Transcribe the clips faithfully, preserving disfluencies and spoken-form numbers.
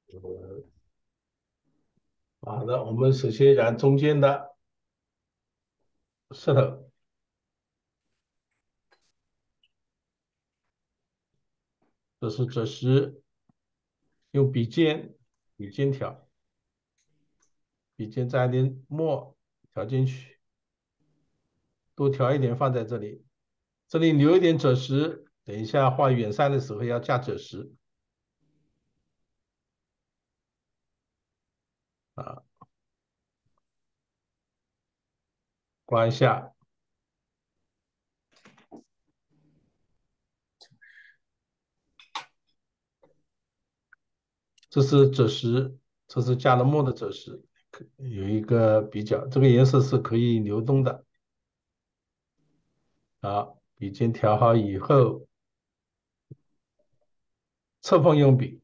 呃好的，我们首先染中间的舌头，这是赭石，用笔尖，笔尖调，笔尖沾一点墨调进去，多调一点放在这里，这里留一点赭石，等一下画远山的时候要加赭石啊，刮一下，这是赭石，这是加了墨的赭石，可有一个比较，这个颜色是可以流动的。好，笔尖调好以后，侧锋用笔，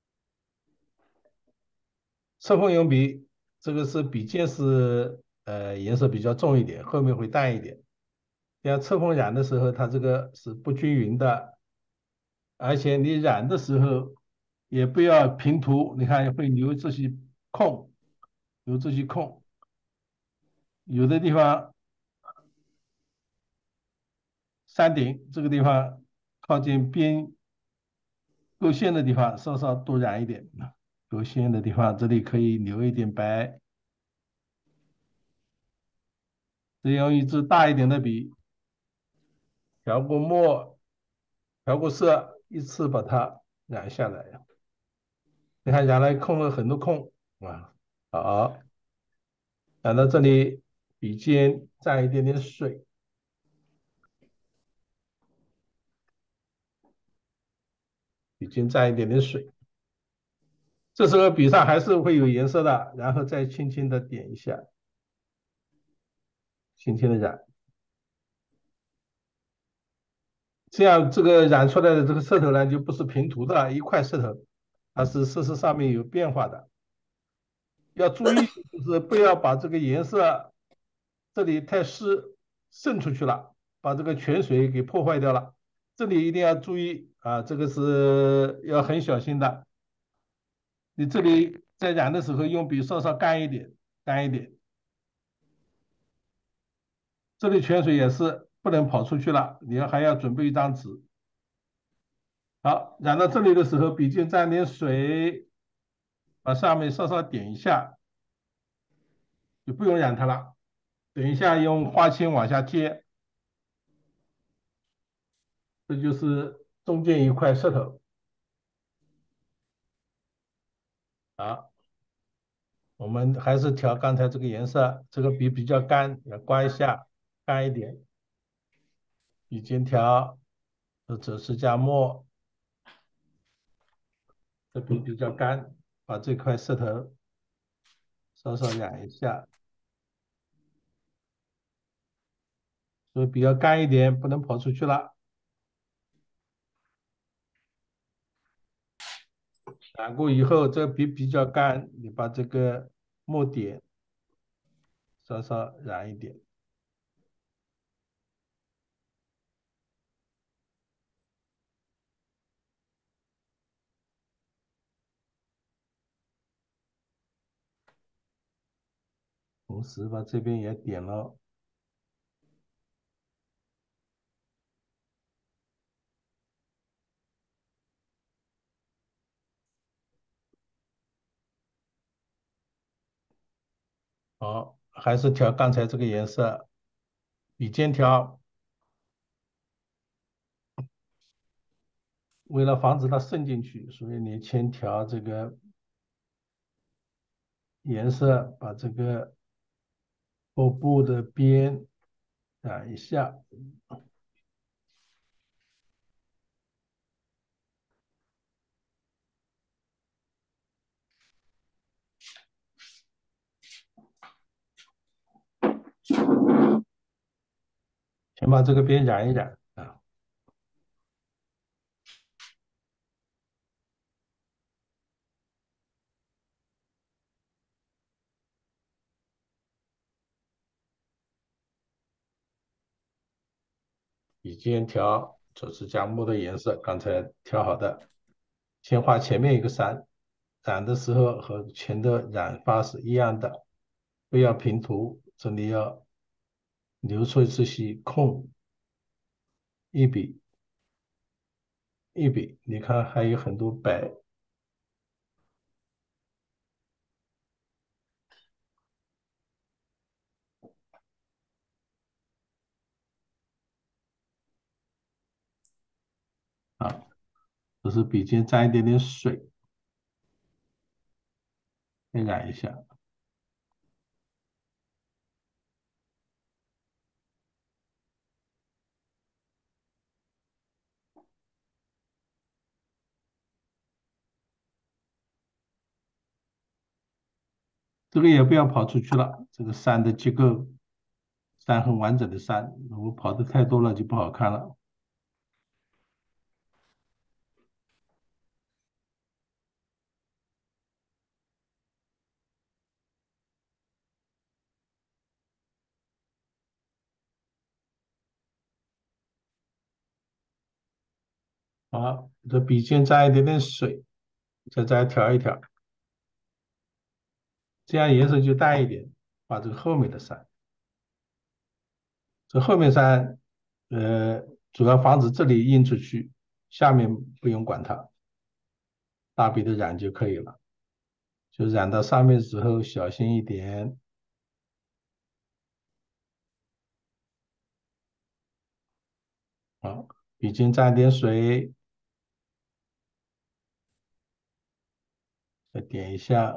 侧锋用笔，这个是笔尖是呃颜色比较重一点，后面会淡一点。像侧锋染的时候，它这个是不均匀的，而且你染的时候也不要平涂，你看会留这些空，留这些空，有的地方山顶这个地方靠近边勾线的地方稍稍多染一点，勾线的地方这里可以留一点白，再用一支大一点的笔调过墨，调过色，一次把它染下来。你看染了空了很多空啊，好，染到这里，笔尖沾一点点水，笔尖沾一点点水，这时候笔上还是会有颜色的，然后再轻轻的点一下，轻轻的染，这样这个染出来的这个色头呢，就不是平涂的一块色头，它是色实上面有变化的。要注意，就是不要把这个颜色这里太湿渗出去了，把这个泉水给破坏掉了。这里一定要注意啊，这个是要很小心的。你这里在染的时候用笔稍稍干一点，干一点。这里泉水也是不能跑出去了，你要还要准备一张纸。好，染到这里的时候，笔尖沾点水，把上面稍稍点一下，就不用染它了。等一下用花铅往下接，这就是中间一块石头。好，我们还是调刚才这个颜色，这个笔比较干，要刮一下，干一点。笔尖调，这赭石加墨，这笔比较干，把这块石头稍稍染一下，所以比较干一点，不能跑出去了。染过以后，这个笔比较干，你把这个墨点稍稍染一点。同时把这边也点了，好，还是调刚才这个颜色，笔尖调，为了防止它渗进去，所以你先调这个颜色，把这个后部的边染一下，先把这个边染一染啊，笔尖调，这是加墨的颜色，刚才调好的，先画前面一个山， 染的时候和前的染发是一样的，不要平涂，这里要留出这些空，一笔一笔，你看还有很多白啊，这是笔尖沾一点点水，再染一下。这个也不要跑出去了，这个山的结构，山很完整的山，如果跑的太多了就不好看了。好，这笔尖沾一点点水，再再调一调，这样颜色就淡一点。画这个后面的山，这后面山，呃，主要防止这里印出去，下面不用管它，大笔的染就可以了。就染到上面的时候小心一点。好，笔尖沾点水，再点一下，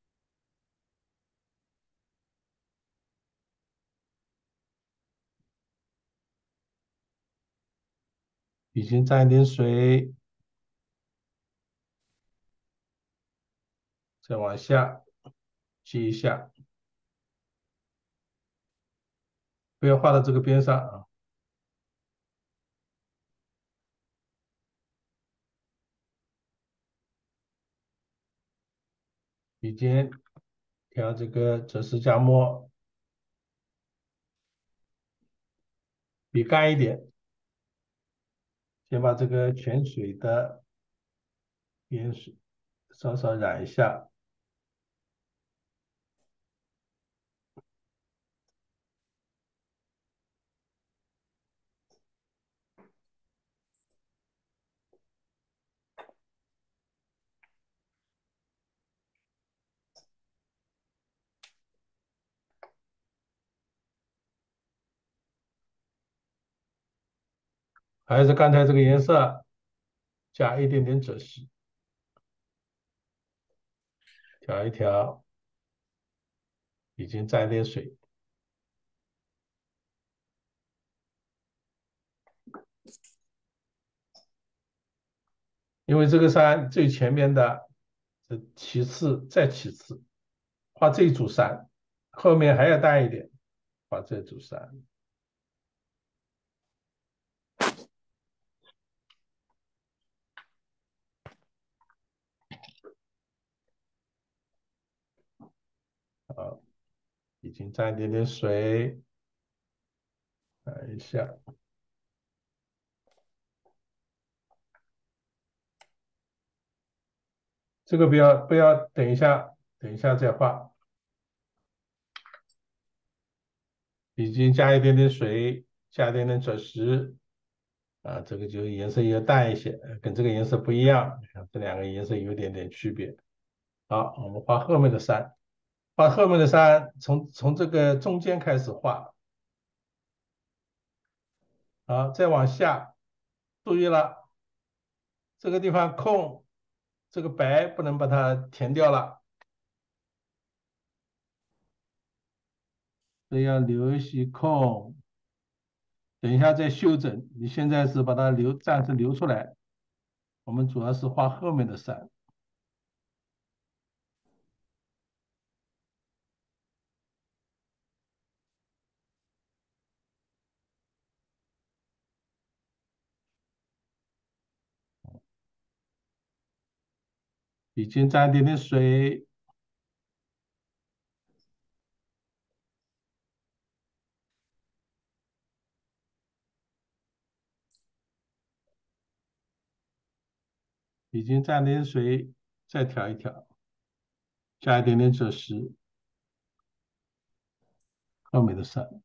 笔尖沾一点水，再往下接一下，不要画到这个边上啊。笔尖调这个泽斯加墨，笔干一点，先把这个泉水的边水稍稍染一下，还是刚才这个颜色，加一点点赭石，调一调，已经沾点水，因为这个山最前面的是其次，再其次，画这一组山，后面还要淡一点，画这组山。啊，已经沾一点点水，看一下，这个不要不要，等一下，等一下再画，已经加一点点水，加一点点赭石，啊，这个就颜色要淡一些，呃跟这个颜色不一样，这两个颜色有一点点区别。好，我们画后面的山，画后面的山，从从这个中间开始画，好，再往下，注意了，这个地方空，这个白不能把它填掉了，所以要留一些空，等一下再修整。你现在是把它留，暂时留出来，我们主要是画后面的山。笔尖沾一点点水，笔尖沾点水，再调一调。 加一点点赭石，后面的山，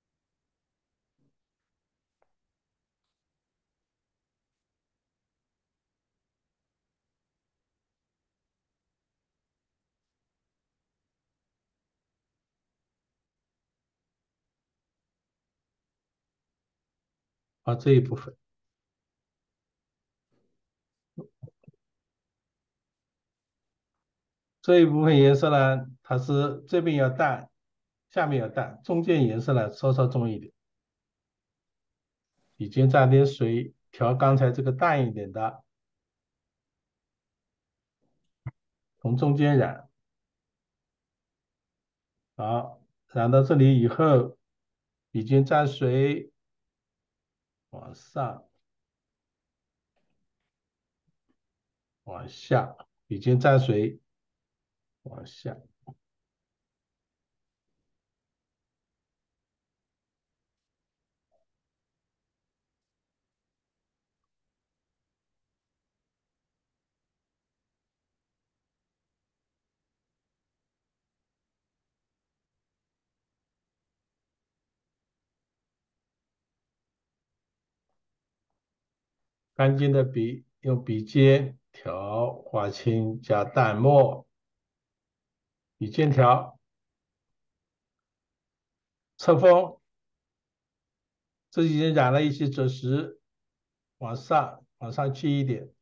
啊，这一部分，这一部分颜色呢，它是这边要淡，下面要淡，中间颜色呢稍稍重一点。笔尖蘸点水，调刚才这个淡一点的，从中间染，好，染到这里以后，笔尖蘸水往上、往下，笔尖蘸水往下，干净的笔用笔尖调，划清加淡墨，笔尖调，侧锋，这已经染了一些赭石，往上往上去一点，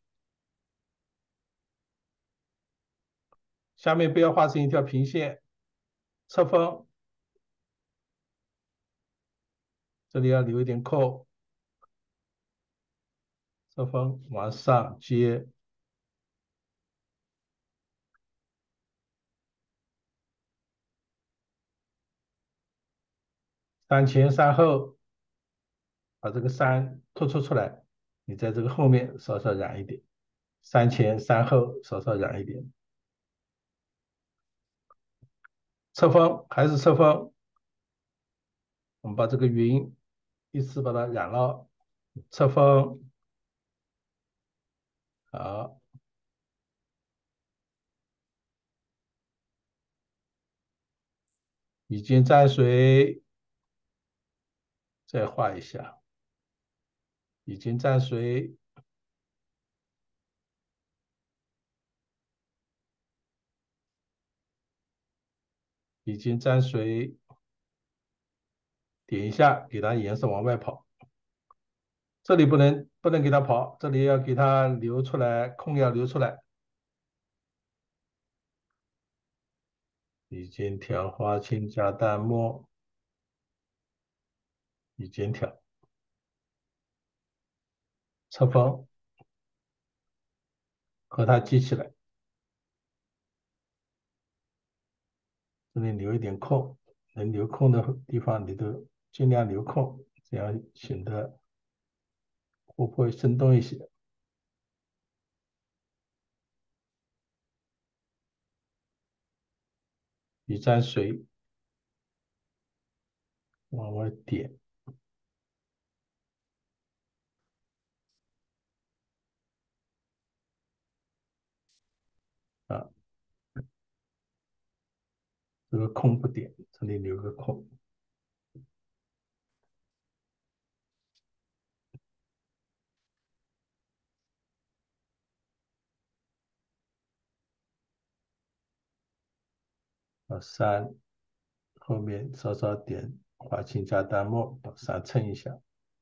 下面不要画成一条平线，侧锋，这里要留一点空，侧锋往上接，三前三后，把这个三突出出来，你在这个后面稍稍染一点，三前三后稍稍染一点，侧锋还是侧锋，我们把这个云依次把它染了，侧锋好，笔尖蘸水，再画一下，笔尖蘸水，笔尖蘸水，点一下，给它颜色往外跑。这里不能不能给它跑，这里要给它留出来，空要留出来。笔尖调花青加淡墨，笔尖调侧锋和它记起来，这里留一点空，能留空的地方你都尽量留空，这样显得活泼生动一些。笔沾水往外点啊，这个空不点，这里留个空。把山后面稍稍点花青加淡墨，把山衬一下。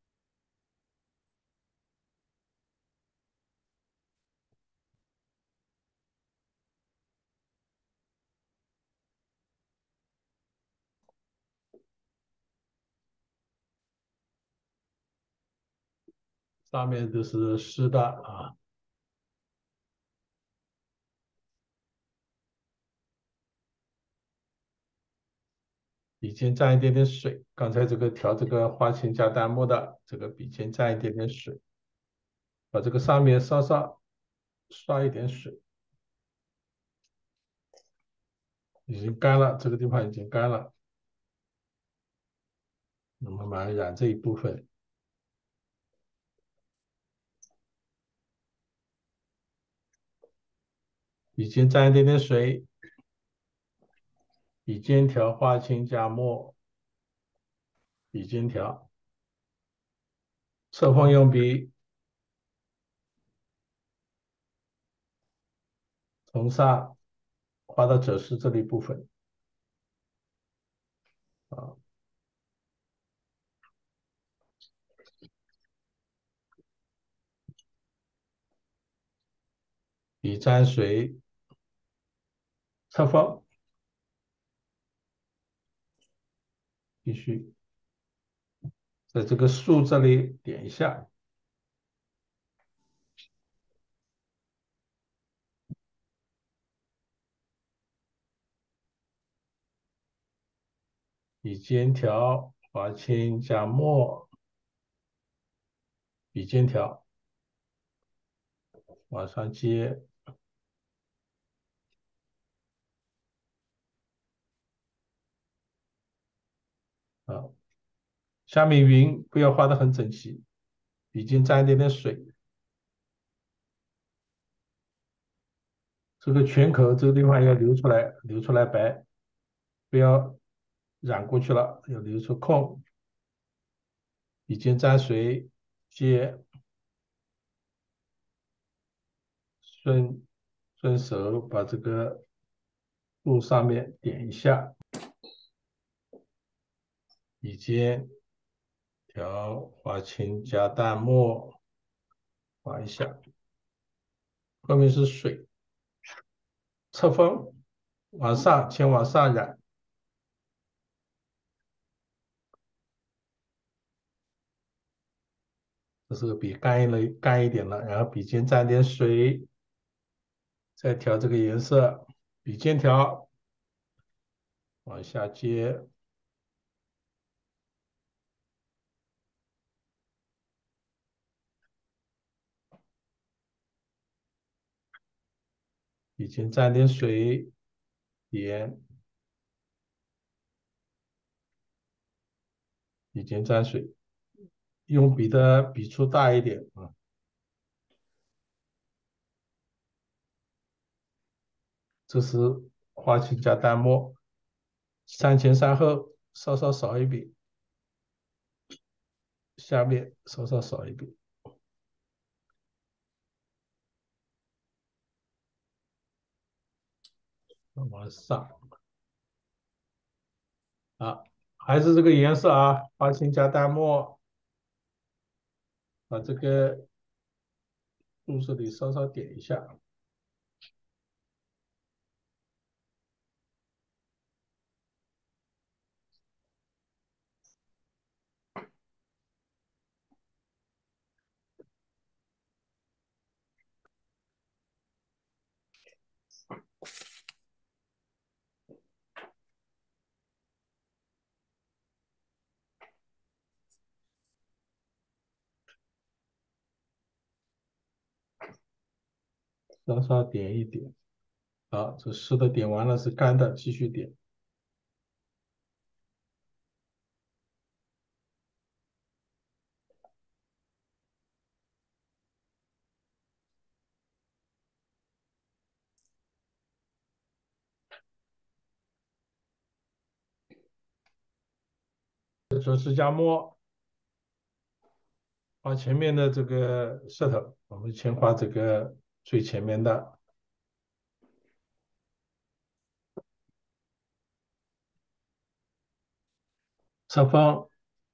上面都是湿的啊，笔尖沾一点点水。刚才这个调这个花青加淡墨的，这个笔尖沾一点点水，把这个上面稍稍刷一点水，已经干了，这个地方已经干了。那么慢慢染这一部分，笔尖沾一点点水， 笔尖条划青加墨，笔尖条，侧锋用笔从上画到褶丝这里部分啊，笔沾水，侧锋必须在这个竖这里点一下，笔尖条划青加墨，笔尖条往上接啊，下面云不要画的很整齐，笔尖沾一点点水，这个圈口这个地方要留出来，留出来白，不要染过去了，要留出空，笔尖沾水，接顺顺手把这个路上面点一下，笔尖条划青加淡墨，划一下，后面是水，侧锋往上，先往上染，这是个笔干了干一点了，然后笔尖沾点水，再调这个颜色，笔尖条往下接，笔尖沾点水，点，笔尖沾水，用笔的笔触大一点啊，这是划青加淡墨，三前三后稍稍少一笔，下面稍稍少一笔，往上啊，还是这个颜色啊，划青加淡墨，把这个注释里稍稍点一下，稍稍点一点。好，这湿的点完了是干的，继续点。这是加墨，画前面的这个舌头，我们先画这个最前面的侧锋，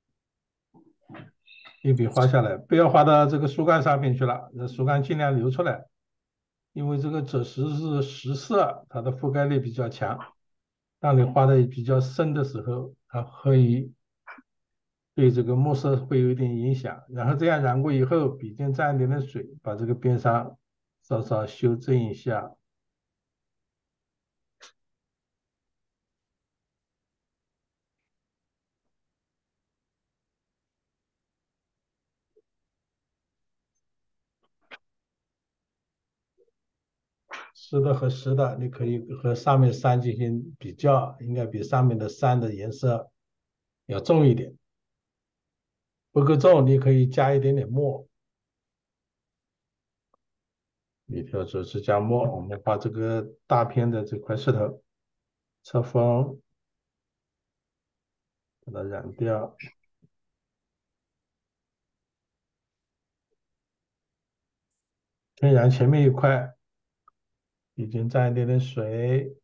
一笔画下来，不要画到这个树干上面去了，那树干尽量留出来，因为这个赭石是实色，它的覆盖力比较强。当你画的比较深的时候，它会对这个墨色会有一点影响。然后这样染过以后，笔尖沾一点点水，把这个边上稍稍修正一下。湿的和实的，你可以和上面山进行比较，应该比上面的山的颜色要重一点。不够重，你可以加一点点墨。一条指是加墨，我们画这个大片的这块石头。 侧锋把它染掉，先染前面一块，已经沾一点点水，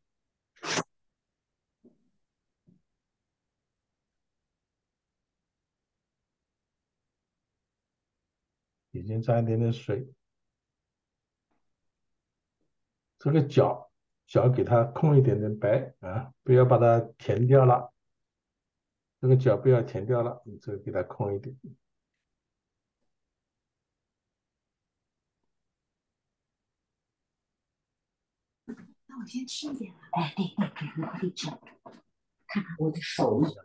已经沾一点点水。这个角角给它空一点点白啊，不要把它填掉了。这个角不要填掉了，你这个给它空一点。 那我先吃一点了。哎，对对对，你快点吃，看看我的手艺。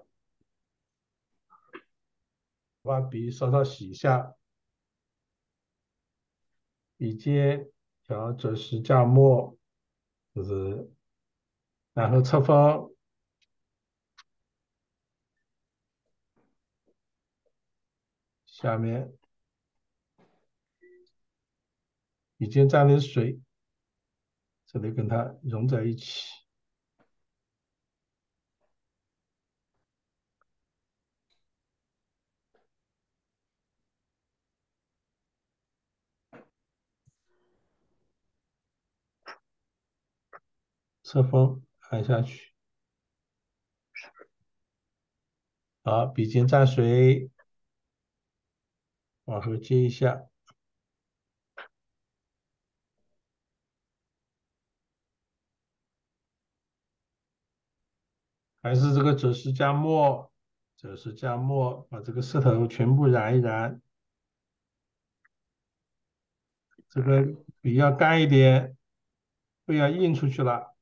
把笔稍稍洗一下，笔尖调折时降墨，就是然后侧锋下面已经沾点水，这里跟它融在一起。侧锋按下去，好，笔尖沾水，往后接一下，还是这个折时加墨，折时加墨，把这个色头全部染一染。这个笔要干一点，不要印出去了。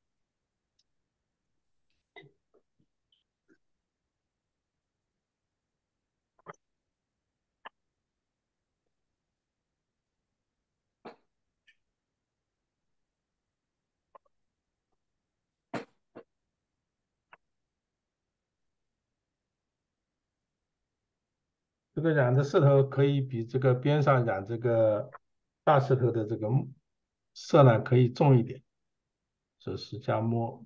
这个染的色头可以比这个边上染这个大石头的这个色呢可以重一点，折时加墨，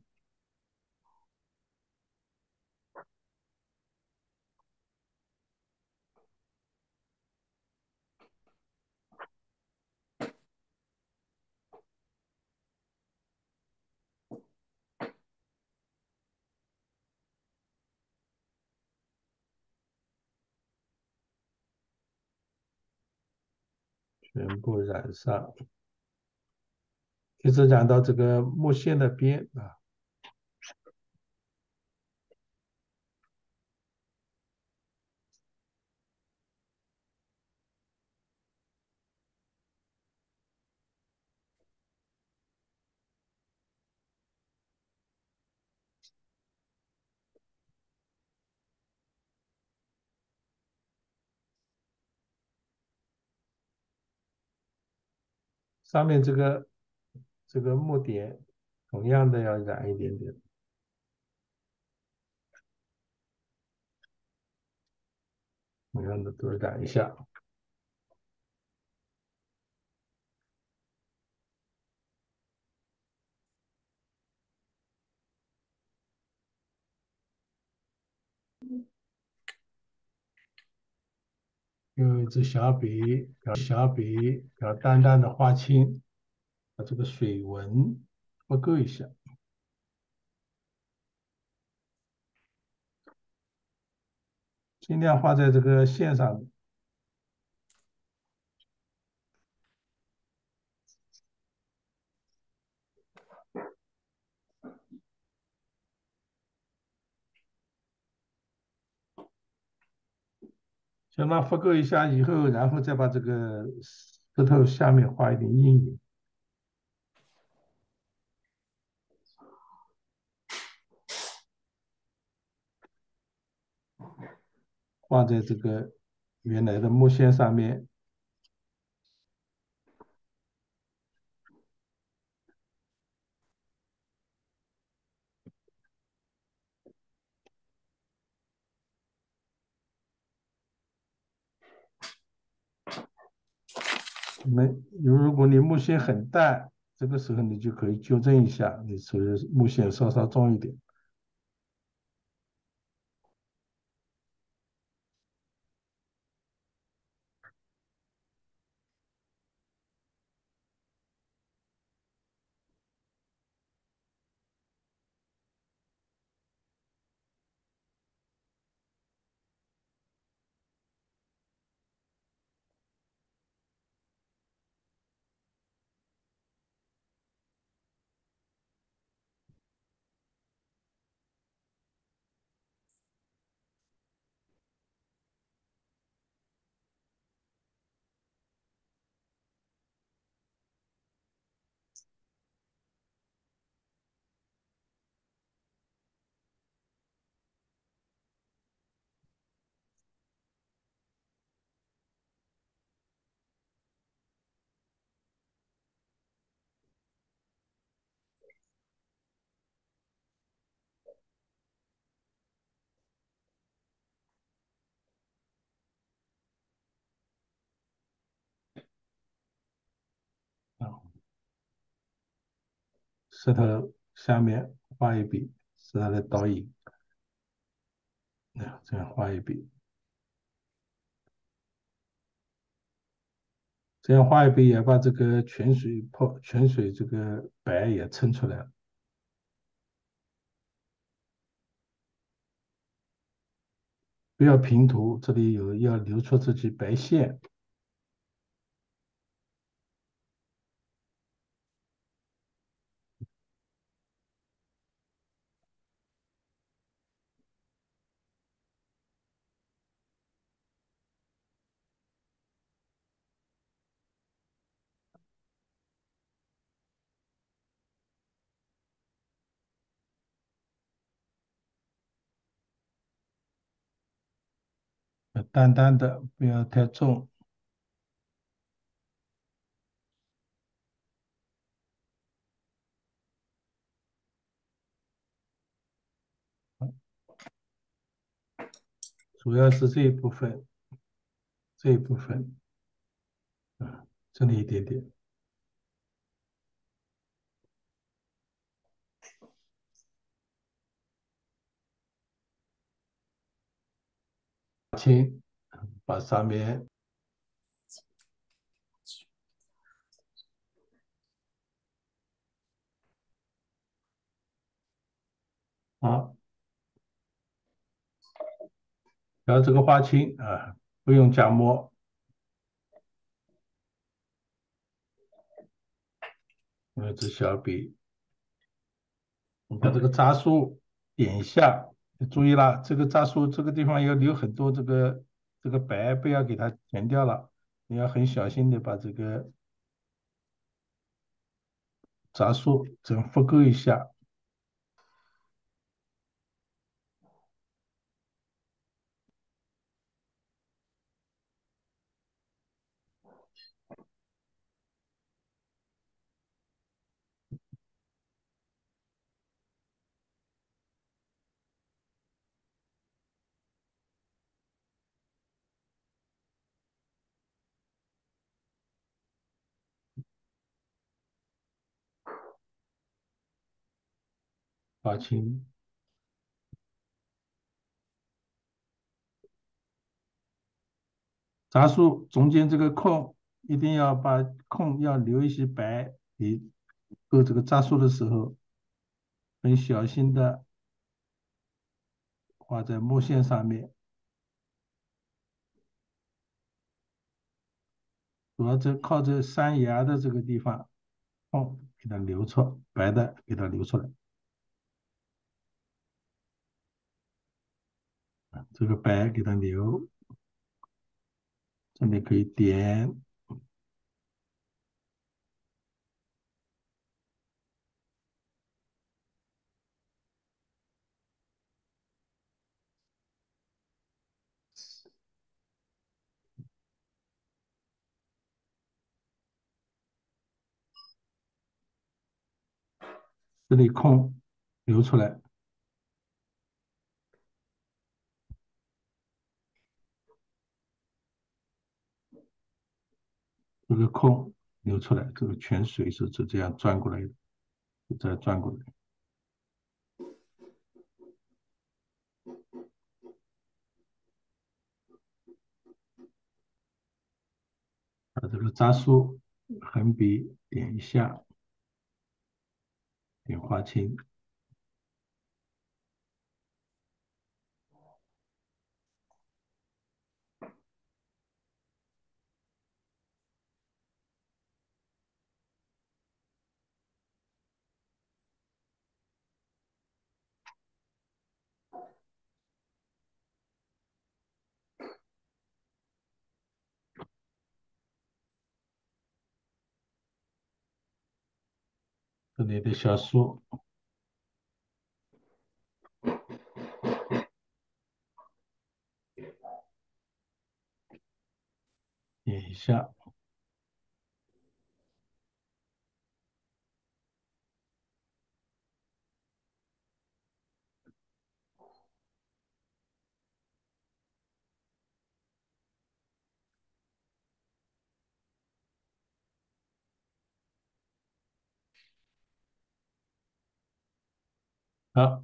全部染上，一直染到这个墨线的边啊。上面这个这个墨点同样的要染一点点，同样的都染一下。用一支小笔，小笔要淡淡的画清，把这个水纹复够一下，尽量画在这个线上。先让复够一下以后，然后再把这个石头下面画一点阴影，画在这个原来的木线上面。没，如果你木线很淡， 这个时候你就可以纠正一下，你属于木线稍稍重一点。啊，石头下面画一笔，是它的倒影。啊，这样画一笔，这样画一笔也把这个泉水泡泉水这个白也衬出来了。不要平涂，这里有要留出这些白线。淡淡的，不要太重。主要是这一部分，这一部分，啊，这里一点点。轻，把上面啊，然后这个划青啊，不用加墨，用一支小笔，你把这个渣数点一下。注意了，这个渣数这个地方要留很多这个这个白，不要给它填掉了。你要很小心的把这个渣数这样复勾一下。划清。杂数中间这个空一定要把空要留一些白，你勾这个杂数的时候，很小心的画在木线上面，主要这靠这山崖的这个地方，空给它留出，白的给它留出来，这个白给它留，这里可以点，这里空留出来，这个空流出来，这个泉水是就这样转过来的，再转过来，把这个渣苏横笔点一下，点划清，这里的小苏点一下，好，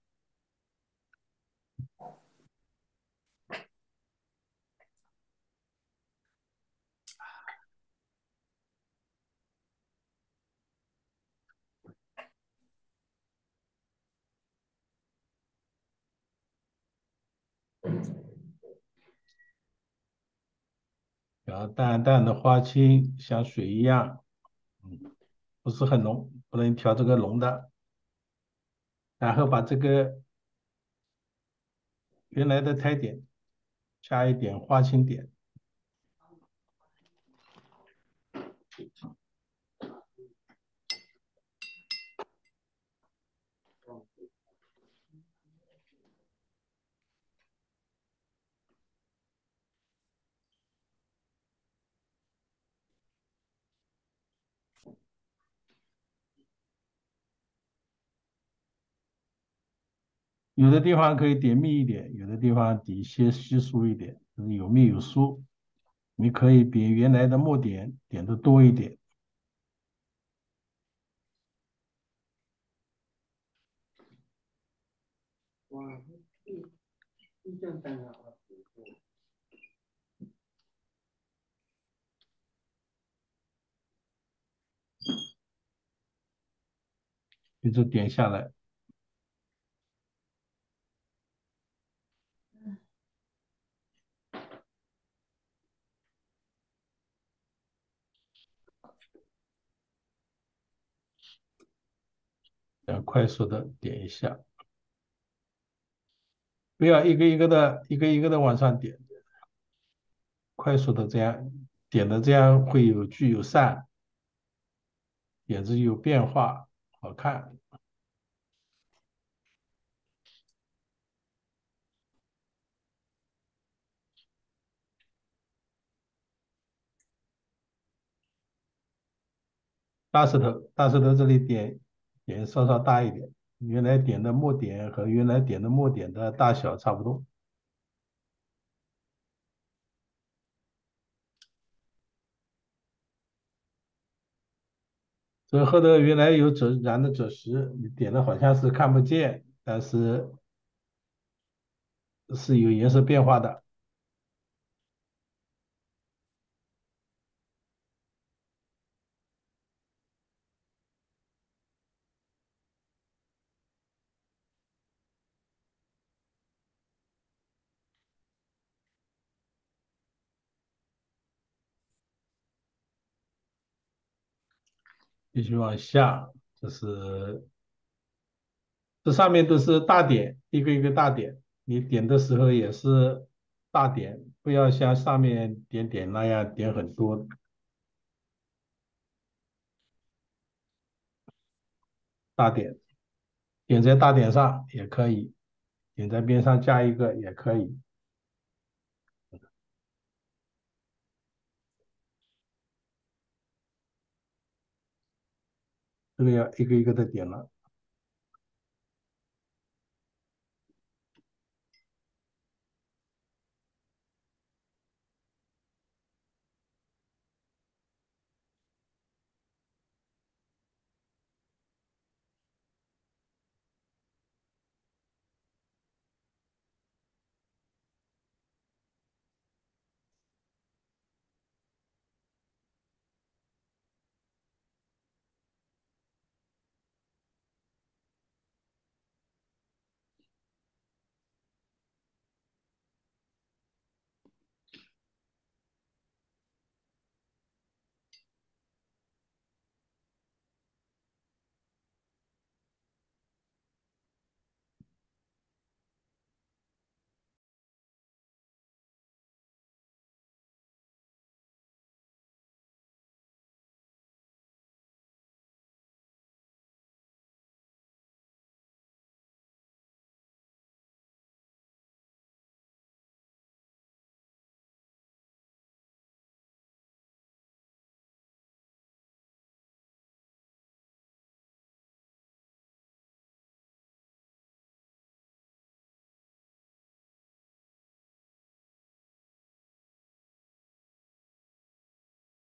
然后淡淡的花青，像水一样，嗯，不是很浓，不能调这个浓的。然后把这个原来的苔点加一点花青点，有的地方可以点密一点，有的地方底些稀疏一点，就是有密有疏。你可以比原来的墨点点的多一点。一直点下来，要快速的点一下，不要一个一个的、一个一个的往上点，快速的这样点的，这样会有聚有散，点子有变化，好看。大石头，大石头这里点点稍稍大一点，原来点的墨点和原来点的墨点的大小差不多。这后头原来有赭染的赭石，你点的好像是看不见，但是是有颜色变化的。继续往下，这是这上面都是大点，一个一个大点，你点的时候也是大点，不要像上面点点那样点很多大点，点在大点上也可以，点在边上加一个也可以，这个要一个一个的点了。